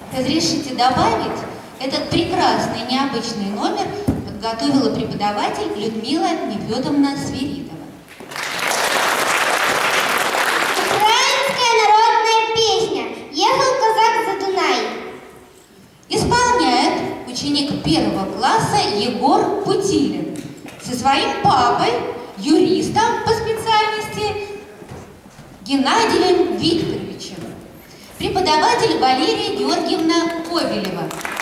Разрешите добавить, этот прекрасный необычный номер подготовила преподаватель Людмила Нефедовна Свиридова. Украинская народная песня «Ехал казак за Дунай». Исполняет ученик 1 класса Егор Путилин со своим папой, юристом по специальности Геннадием Викторовичем. Преподаватель Валерия Георгиевна Ковелева.